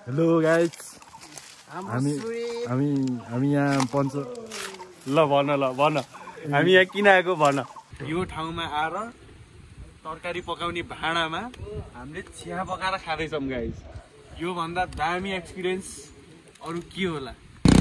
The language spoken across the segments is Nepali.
हेलो गाइस हामी यहाँ पञ्च ल भन हामी यहाँ किन आएको भन। यो ठाउँमा आएर तरकारी पकाउने भाँडामा हामीले चिया पकाएर खाँदैछौँ गाइस। यो भन्दा दामी एक्सपिरियन्स अरु के होला।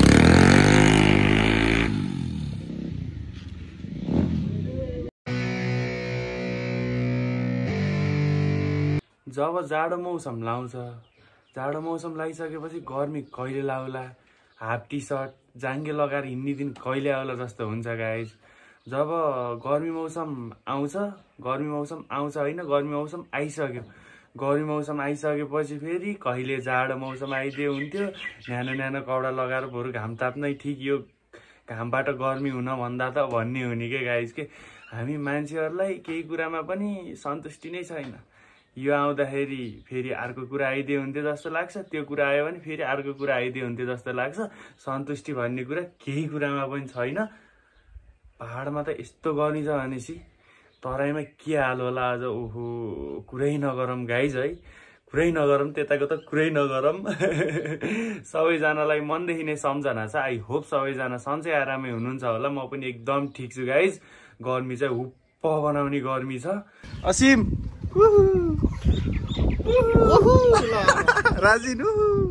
जब जाडो मौसम लाउँछ, जाडो मौसम लागिसकेपछि गर्मी कहिले लाउला, हाफ टी सर्ट जाङ्गे लगाएर हिँड्ने दिन कहिले आउला जस्तो हुन्छ गाइस। जब गर्मी मौसम आउँछ होइन, गर्मी मौसम आइसक्यो। गर्मी मौसम आइसकेपछि फेरि कहिले जाडो मौसम आइदियो हुन्थ्यो। न्यानो न्यानो कपडा लगाएर बरु घाम ताप्नै ठिक, यो घामबाट गर्मी हुन भन्दा त भन्ने हुने के गाइस। के हामी मान्छेहरूलाई केही कुरामा पनि सन्तुष्टि नै छैन। यो आउँदाखेरि फेरि अर्को कुरा आइदियो हुन्थ्यो जस्तो लाग्छ, त्यो कुरा आयो भने फेरि अर्को कुरा आइदियो हुन्थ्यो जस्तो लाग्छ। सन्तुष्टि भन्ने कुरा केही कुरामा पनि छैन। पहाडमा त यस्तो गर्मी छ भनेपछि तराईमा के हाल होला आज। ओहो, कुरै नगरौँ गाइज है, कुरै नगरौँ, त्यताको त कुरै नगरौँ। सबैजनालाई मनदेखि नै सम्झना छ। आई होप सबैजना सन्चै आरामै हुनुहुन्छ होला। म पनि एकदम ठिक छु गाइज। गर्मी चाहिँ हुप्प बनाउने गर्मी छ। असिम राजिन,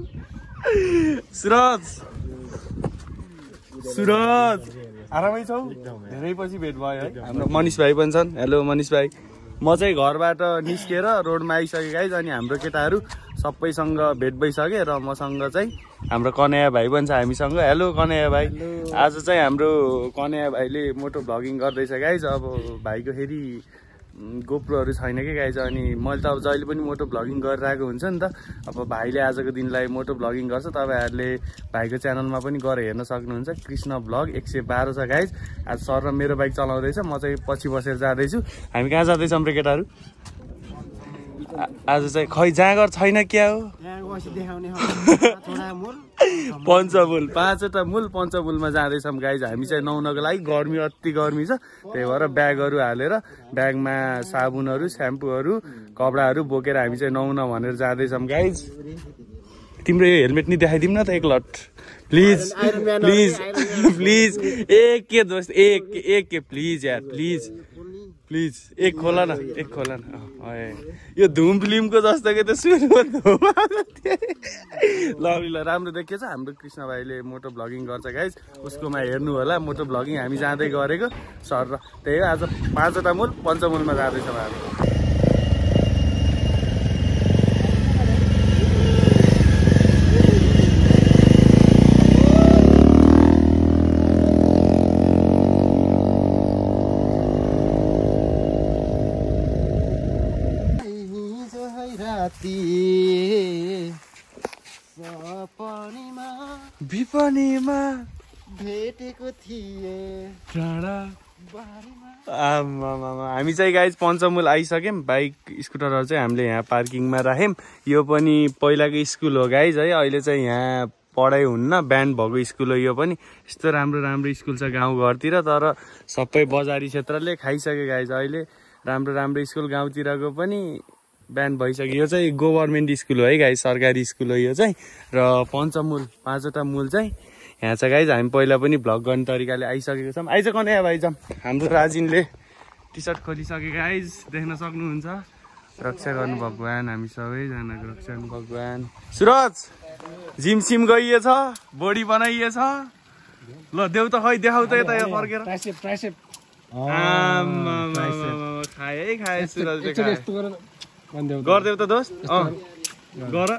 सुरज आरामै छौ? धेरै पछि भेट भयो है। हाम्रो मनिष भाइ पनि छन्। हेलो मनिष भाइ। म चाहिँ घरबाट निस्केर रोडमा आइसकेँ गाइज। अनि हाम्रो केटाहरू सबैसँग भेट भइसके र मसँग चाहिँ हाम्रो कन्हैया भाइ पनि छ हामीसँग। हेलो कन्हैया भाइ। आज चाहिँ हाम्रो कन्हैया भाइले मोटो भ्लगिङ गर्दैछ गाइज। अब भाइको फेरि गोप्रोहरू छैन कि गाइज। अनि मैले त अब जहिले पनि मोटो भ्लगिङ गरिरहेको हुन्छ नि त। अब भाइले आजको दिनलाई मोटो भ्लगिङ गर्छ। तपाईँहरूले भाइको च्यानलमा पनि गएर हेर्न सक्नुहुन्छ। कृष्ण भ्लग 112 छ गाइज। आज सर र मेरो बाइक चलाउँदैछ, म चाहिँ पछि बसेर जाँदैछु। हामी कहाँ जाँदैछौँ रे केटाहरू? आज चाहिँ खै जाँगर छैन क्या हो। पञ्चमुल, 5वटा मूल पञ्चमुलमा जाँदैछौँ गाइज। हामी चाहिँ नुहाउनको लागि, गर्मी अति गर्मी छ, त्यही भएर ब्यागहरू हालेर ब्यागमा साबुनहरू, स्याम्पूहरू, कपडाहरू बोकेर हामी चाहिँ नुहाउन भनेर जाँदैछौँ गाइज। तिम्रो यो हेलमेट नि देखाइदिउँ न त एक लट प्लिज प्लिज प्लिज। एक के दोस्त, एक के प्लिज यार, प्लिज प्लिज। एक खोला न, एक खोला न। यो धुम फिल्मको जस्तो कि त सुरुमा धुम। ल राम्रो देखिएछ। हाम्रो कृष्ण भाइले मोटो भ्लगिङ गर्छ गाइज, उसकोमा हेर्नु होला मोटो भ्लगिङ। हामी जाँदै गरेको सर र त्यही आज 5वटा मूल पञ्चमुलमा जाँदैछौँ हामी। विपनीमा भेटेको थिए डाँडा बारीमा। हामी चाहिँ गाइज पञ्चमुल आइसक्यौँ। बाइक स्कुटरहरू चाहिँ हामीले यहाँ पार्किङमा राख्यौँ। यो पनि पहिलाको स्कुल हो गाइज है। अहिले चाहिँ यहाँ पढाइ हुन्न, ब्यान्ड भएको स्कुल हो यो पनि। यस्तो राम्रो राम्रो स्कुल छ गाउँघरतिर, तर सबै बजारी क्षेत्रले खाइसक्यो गाइज। अहिले राम्रो राम्रो स्कुल गाउँतिरको पनि ब्यान भइसक्यो। यो चाहिँ गभर्मेन्ट स्कुल हो है गाइज, सरकारी स्कुल हो यो चाहिँ। र पञ्चमुल 5वटा मूल चाहिँ यहाँ छ गाइज। हामी पहिला पनि भ्लग गर्ने तरिकाले आइसकेको छौँ। आइज कन्हैया भाइ जाऊँ। हाम्रो राजिनले टी सर्ट खोलिसके गाइज, देख्न सक्नुहुन्छ। रक्षा गर्नु भगवान्, हामी सबैजनाको रक्षा गर्नु भगवान्। सुरज जिम सिम गइएछ, बडी बनाइएछ। ल देऊ त, खै देखाउ त यता फर्केर। खाए सुरजले गरिदेऊ त दोस्त। गर।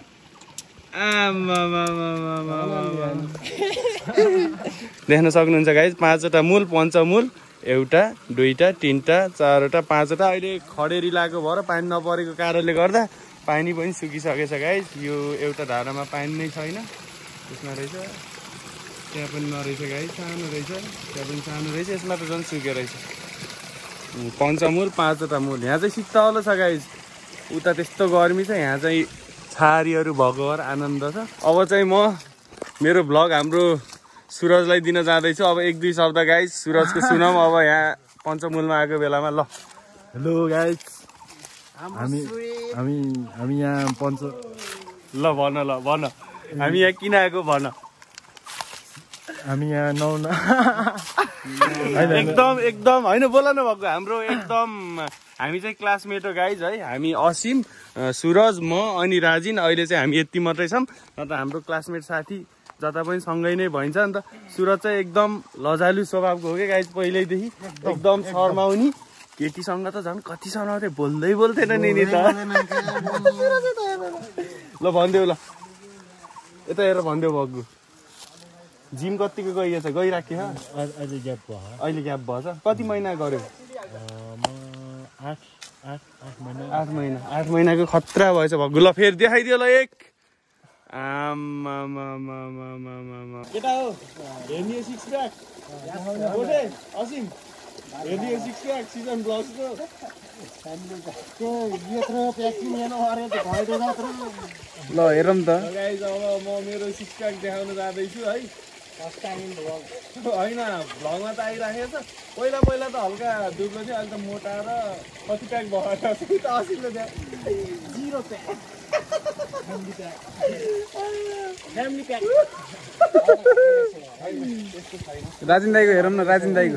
देख्न सक्नुहुन्छ गाइज, 5वटा मूल पञ्चमुल, 1, 2, 3, 4, 5वटा। अहिले खडेरी लागेको भएर पानी नपरेको कारणले गर्दा पानी पनि सुकिसकेछ गाइज। यो एउटा धारामा पानी नै छैन। यसमा रहेछ, त्यहाँ पनि नरहेछ गाइज, सानो रहेछ, त्यहाँ पनि सानो रहेछ, यसमा त झन् सुकेको रहेछ। पञ्चमुल 5वटा मूल। यहाँ चाहिँ शीतल छ गाइज। उता त्यस्तो गर्मी छ, यहाँ चाहिँ छारीहरू भएको भएर आनन्द छ। अब चाहिँ म मेरो भ्लग हाम्रो सुरजलाई दिन जाँदैछु। अब 1-2 शब्द गाइज सुरजको सुनौँ। अब यहाँ पञ्चमुलमा आएको बेलामा। ल हेलो गाइज, हामी यहाँ ल भन हामी यहाँ किन आएको भन हामी यहाँ नुहाउन एकदम होइन बोलाउनु भएको हाम्रो एकदम हामी चाहिँ क्लासमेट हो गाइज है हामी असिम सुरज म अनि राजिन अहिले चाहिँ हामी यति मात्रै छौँ न त हाम्रो क्लासमेट साथी जता पनि सँगै नै भइन्छ नि त सुरज चाहिँ एकदम लजालु स्वभावको हो क्या गाइज पहिल्यैदेखि एकदम शर्माउने केटीसँग त झन् कति शर्माउँथे बोल्दैन नि त ल भनिदेऊ ल यता हेरेर भनिदेऊ बग्गु जिम कतिको गइराख्यो अहिले ग्याप भएछ कति महिना गर्यो 8 महिनाको खतरा भएछ भग्गु ल फेरि देखाइदियो ल एक केटा हो हेर्ने सिक्स प्याक असिम हेर्ने सिक्स प्याक सिजन ब्लग्सको ल हेरौँ त गाइज अब म मेरो सिक्स प्याक देखाउन जाँदैछु है होइन भ्लगमा त आइराखेको छ पहिला त हल्का दुब्लो थियो अहिले त मोटा र कति प्याक भयो त असिमले त्यहाँ 0 प्याक फ्यामिली प्याक राजिन दाइको हेरौँ न राजिन दाइको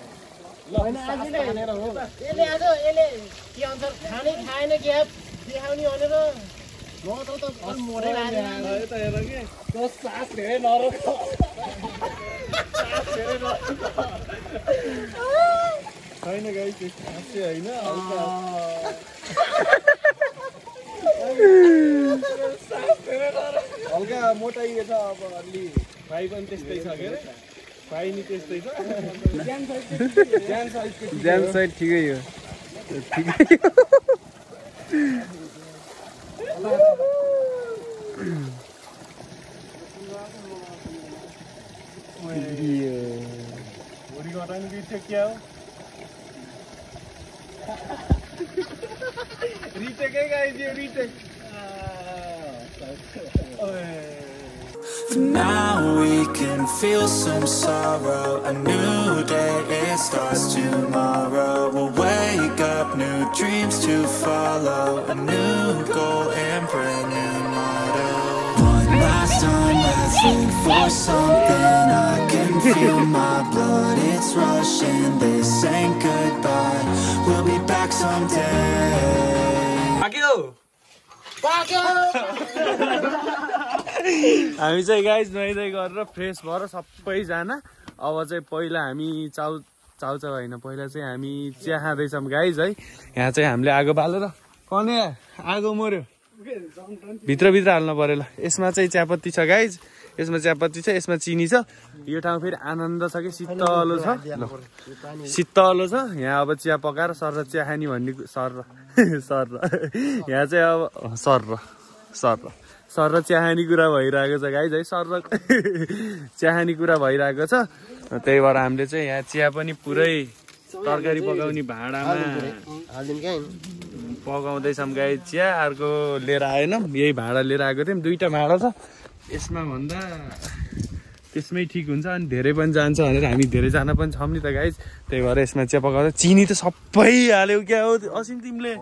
छैन गाइस होइन हल्का मोटाइ छ अब अलि भाइ पनि त्यस्तै छ के अरे भाइ नि त्यस्तै छ ज्यान साइड ठिकै हो क्या हो रिटेक है गाइस ये retake Now we can feel some sorrow. A new day, it starts tomorrow. We'll wake up, new dreams to follow. A new goal and brand new motto. One last time, let's look for something. I can feel my blood, it's rushing. This ain't goodbye, we'll be back someday. हामी चाहिँ गाइज नुहाइधुवाइ गरेर फ्रेस भएर सबैजना अब चाहिँ पहिला हामी चाउचाउ होइन पहिला चाहिँ हामी चिया खाँदैछौँ गाइज है यहाँ चाहिँ हामीले आगो बालेर कने आगो मर्यो भित्र हाल्नु पर्यो ल यसमा चाहिँ चियापत्ती छ गाइज यसमा चियापत्ती छ यसमा चिनी छ यो ठाउँ फेरि आनन्द छ कि शीतलो छ ल शीतलो छ यहाँ अब चिया पकाएर सर चिया खाने भन्ने सर यहाँ चाहिँ अब सर र चिया खाने कुरा भइरहेको छ गाइज है सर र चिया खाने कुरा भइरहेको छ त्यही भएर हामीले चाहिँ यहाँ चिया पनि पुरै तरकारी पकाउने भाँडामा पकाउँदैछौँ गाइज चिया अर्को लिएर आएन यही भाँडा लिएर आएको थियौँ 2टा भाँडा छ यसमा भन्दा त्यसमै ठिक हुन्छ अनि धेरै पनि जान्छ भनेर हामी धेरैजना पनि छौँ नि त गाइज त्यही भएर यसमा चिया पकाउँदा चिनी त सबै हाल्यौ क्या हो असिम तिमीले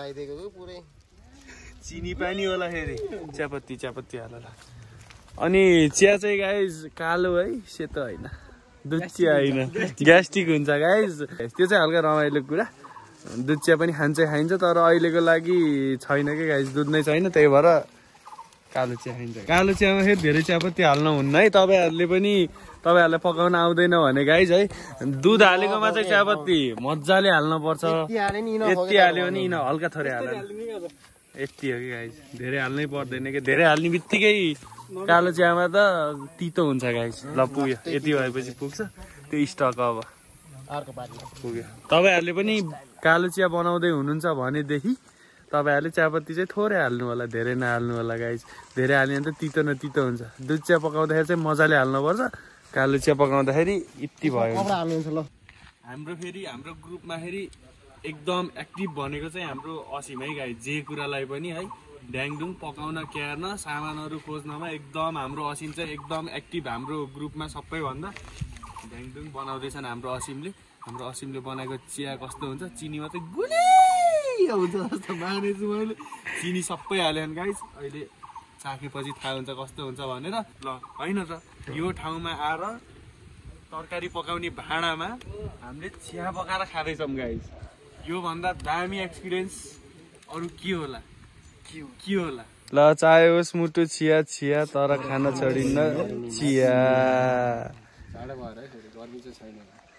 चिनी पानी होला फेरि चियापत्ती हाल अनि चिया चाहिँ गाइज कालो है सेतो होइन दुध चिया होइन ग्यास्ट्रिक हुन्छ गाइज त्यो चाहिँ हल्का रमाइलो कुरा दुध चिया पनि खाइन्छ तर अहिलेको लागि छैन क्या गाइज दुध नै छैन त्यही भएर कालो चिया खाइन्छ कालो चियामा फेरि धेरै चियापत्ती हाल्नु हुन्न है तपाईँहरूलाई पकाउन आउँदैन भने गाइज है दुध हालेकोमा चाहिँ चियापत्ती मजाले हाल्नुपर्छ यति हाल्यो भने यिन हल्का थोरै हाल्यो यति हो कि गाइज धेरै हाल्नै पर्दैन कि धेरै हाल्ने बित्तिकै कालो चियामा त तितो हुन्छ गाइज ल पुग्यो यति भएपछि पुग्छ त्यो स्टक अब पुग्यो तपाईँहरूले पनि कालो चिया बनाउँदै हुनुहुन्छ भनेदेखि तपाईँहरूले चियापत्ती चाहिँ थोरै हाल्नु होला धेरै नहाल्नु होला गाइज धेरै हाल्यो भने त तितो न तितो हुन्छ दुध चिया पकाउँदाखेरि चाहिँ मजाले हाल्नुपर्छ कालो चिया पकाउँदाखेरि यति भयो हाम्रो ग्रुपमा फेरि एकदम एक्टिभ भनेको चाहिँ हाम्रो असिम है गाइज जे कुरालाई पनि है ड्याङडुङ पकाउन क्यार्न सामानहरू खोज्नमा एकदम हाम्रो असिम चाहिँ एकदम एक्टिभ हाम्रो ग्रुपमा सबैभन्दा ड्याङडुङ बनाउँदैछन् हाम्रो असिमले बनाएको चिया कस्तो हुन्छ चिनी मात्रै गुलियो हुन्छ जस्तो मानेछु मैले चिनी सबै हालेँ गाइज अहिले चाखेपछि थाहा हुन्छ कस्तो हुन्छ भनेर ल हैन त यो ठाउँमा आएर तरकारी पकाउने भाँडामा हामीले चिया पकाएर खाँदैछौँ गाइस यो भन्दा दामी एक्सपिरियन्स अरु के होला के होला ल चाहे होस् मुटु चिया चिया तर खान छोडिन्न चिया जाडो भएर है फेरि गर्मी चाहिँ छैन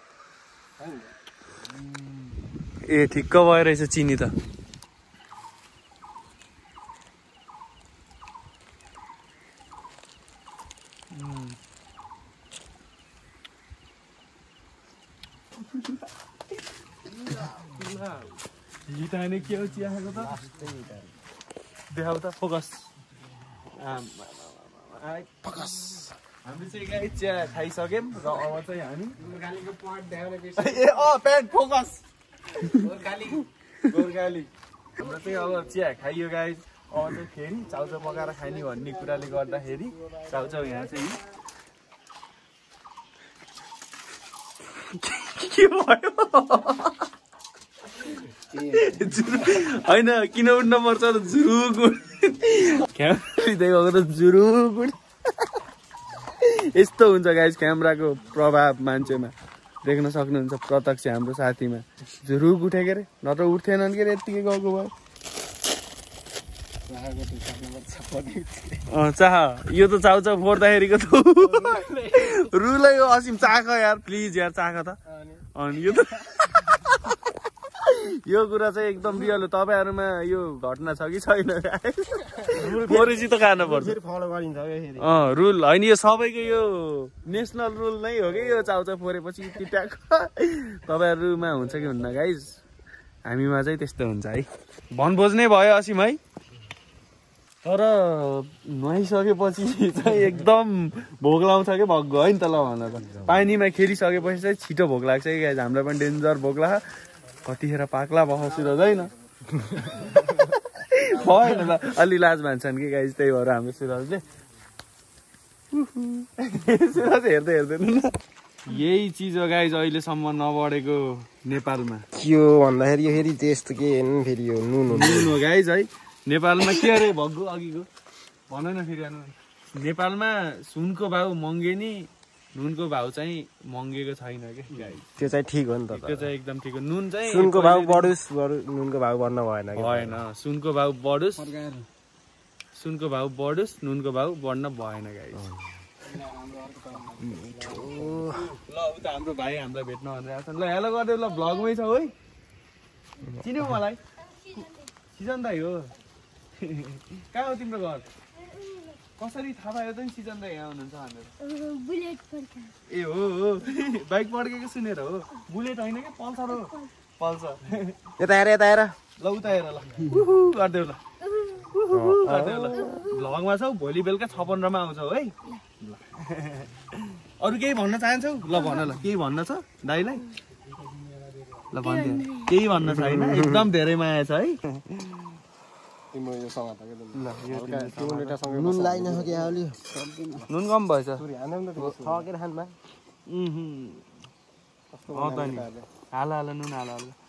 ए ठिक्क भइरहेछ चिनी त हिटाने के हो चिया खाएको त देखाउ त फोकस फोकस हामीले चाहिँ गाई चिया खाइसक्यौँ र अब चाहिँ हामी ए प्यान्ट फोकस गोर्खाली हाम्रो चाहिँ अब चिया खाइयो गाई अब चाहिँ फेरि चाउचाउ पकाएर खाने भन्ने कुराले गर्दाखेरि चाउचाउ यहाँ चाहिँ के भयो होइन किन उठ्न पर्छ जुरुक क्यामेरा देखाएको त जुरुक यस्तो हुन्छ गाइस क्यामेराको प्रभाव मान्छेमा देख्न सक्नुहुन्छ प्रत्यक्ष हाम्रो साथीमा जुरुक उठेको अरे नत्र उठ्थेनन् के अरे यत्तिकै गएको भयो चाह यो त चाउचाउ फोर्दाखेरिको त रुलै हो असिम चाख यार प्लिज यार चाख त अनि यो त यो कुरा चाहिँ एकदम रियल हो तपाईहरुमा यो घटना छ कि छैन फोरेसी त खानु पर्छ फलो गरिन्छ रुल हैन यो सबैको यो नेशनल रुल नै हो कि यो चाउचाउ फोरेपछि टिट्याक तपाईहरुमा हुन्छ कि हुन्न गाइस हामीमा चाहिँ त्यस्तो हुन्छ है बनभोज नै भयो असिम है तर नुहाइसकेपछि चाहिँ एकदम भोक लाउँछ कि भग्गो है नि त ल भन त पानीमा खेलिसकेपछि चाहिँ छिटो भोक लाग्छ कि गाइस हामीलाई पनि डेन्जर भोक लाग्छ कतिखेर पाक्ला बसिरहँदैन भएन ल अलि लाज मान्छन् कि गाइस त्यही भएर हाम्रो सुरजले सुरज हेर्दै हेर्दैन यही चिज हो गाइस अहिलेसम्म नबढेको नेपालमा के हो भन्दाखेरि यो फेरि त्यस्तो के हेर्नु फेरि यो नुन हो गाइस है नेपालमा के अरे भग्गो अघिको भन न फेरि नेपालमा सुनको भाउ महँगे नि नुनको भाउ चाहिँ महँगेको छैन के गाइस त्यो चाहिँ ठिक हो नि त त्यो चाहिँ एकदम ठिक हो नुन चाहिँ सुनको भाउ बढोस् नुनको भाउ बढ्न भएन भएन सुनको भाउ बढोस् नुनको भाउ बढ्न भएन गाइस ल उता हाम्रो भाइ हामीलाई भेट्न भनेर आएको छ ल हेलो गर्दै ल भ्लगमै छ है चिन्यौ मलाई सिजन दाइ हो कहाँ हो तिम्रो घर कसरी थाहा पायो त नि सिजन दाइ यहाँ हुनुहुन्छ भनेर बुलेट पड्का ए हो बाइक पड्केको सुनेर हो बुलेट होइन कि पल्सर हो पल्सर यता हेर ल उता हेर ल गरिदेऊ ल भ्लगमा छौ भोलि बेलुका 56 मा आउँछौ है अरु केही भन्न चाहन्छौ ल भन ल केही भन्न छ दाइलाई ल भन्दियो केही भन्न छैन एकदम धेरै माया छ है नुन लाइन हो कि आउली नुन कम भएछ थकेर खानमा हाल नुन हाल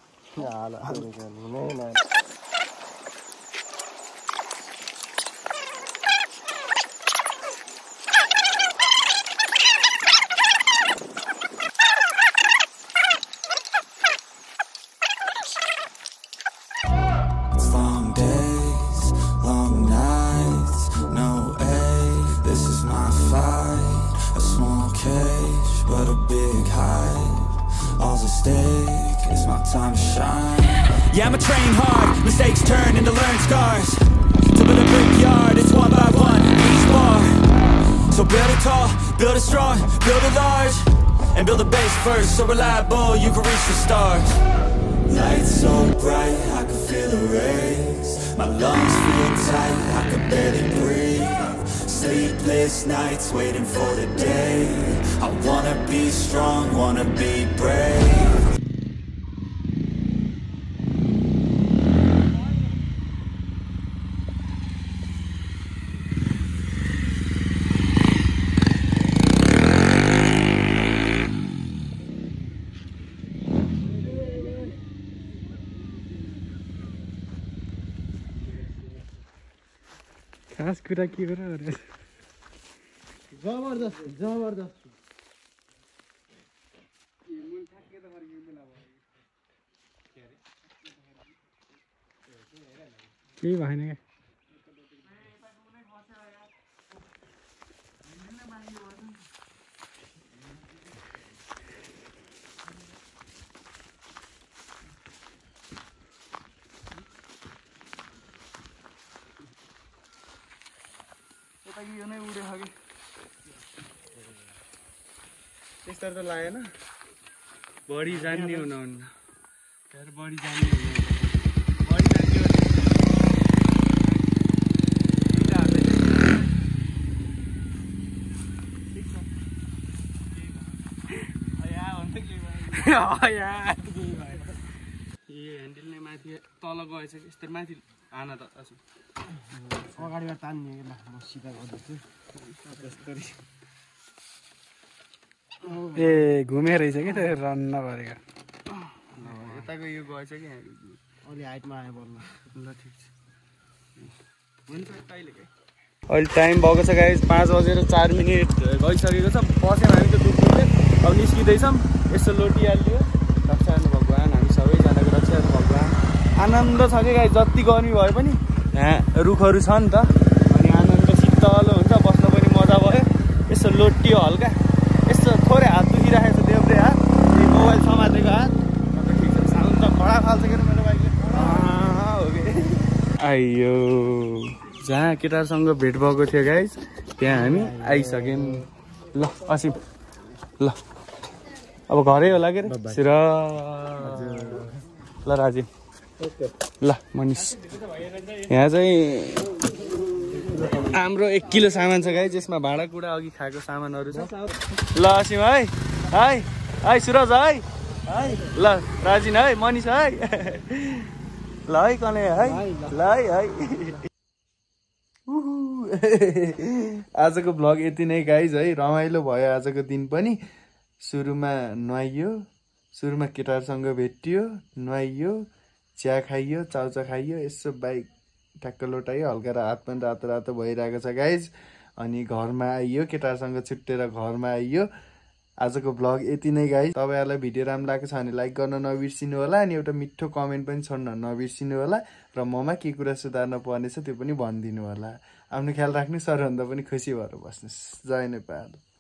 Yeah, I'ma train hard, mistakes turn into learned scars. To build a brickyard, it's one by one, each bar. So build it tall, build it strong, build it large. And build a base first, so reliable, you can reach the stars. Lights so bright, I can feel the rays. My lungs feel tight, I can barely breathe. Sleepless nights, waiting for the day. I wanna be strong, wanna be brave. खास कुरा के गर अरे जबरदस्त जबरदस्त केही भएन क्या यो नै उडेछ कि त्यस्तो त लागेन बढी जान्ने हुनुहुन्न बढी जान्ने हुनुहुन्न बढी जान्ने ए ह्यान्डल नै माथि तल गएछ कि यस्तो माथि आना त अगाडिबाट तान्ने ल म सिधा गर्दैछु ए घुमे रहेछ कि त्यो रन नगरेको यताको यो गएछ कि अलि हाइटमा आयो बल्ल ल ठिक छ हुन्छ अहिले टाइम भएको छ गाइस 5:04 गइसकेको छ बस्यौँ हामी त दुःखले अब निस्किँदैछौँ यसो लोटिहाल्यो रक्षानु भगवान् हामी सबैजनाको रक्षानु भगवान् आनन्द छ कि गाइस जति गर्मी भए पनि यहाँ रुखहरू छ नि त अनि आनन्द शीतल हुन्छ बस्न पनि मजा भयो यसो लोटियो हल्का यसो थोरै हात दुखिराखेको छ देब्रे हात मोबाइल समातेको हात ठिक छ साउन्ड त कडा फाल्छ के मेरो बाइकले हो कि आइयो जहाँ केटाहरूसँग भेट भएको थियो गाइस त्यहाँ हामी आइसक्यौँ ल असिम ल अब घरै होला के अरे सिर ल राजीव ल मनिष यहाँ चाहिँ हाम्रो 1 किलो सामान छ गाइस यसमा भाँडाकुँडा अघि खाएको सामानहरू छ ल असिम है है है सुरज है ल राजिन है मनिष है ल है कने है ल है आजको भ्लग यति नै गाइज है रमाइलो भयो आजको दिन पनि सुरुमा नुहाइयो सुरुमा केटाहरूसँग भेटियो नुहाइयो चिया खाइयो चाउचा खाइयो यसो बाइक ठ्याक्क लोटाइयो हल्का हात पनि रातो रातो भइरहेको छ गाइज अनि घरमा आइयो केटाहरूसँग छुट्टेर घरमा आइयो आजको भ्लग यति नै गाइज तपाईँहरूलाई भिडियो राम्रो लागेको छ भने लाइक गर्न नबिर्सिनु होला अनि एउटा मिठो कमेन्ट पनि छोड्न नबिर्सिनु होला र ममा के कुरा सुधार्न पर्नेछ त्यो पनि भनिदिनु होला आफ्नो ख्याल राख्नु सबैभन्दा पनि खुसी भएर बस्नुहोस् जय नेपाल।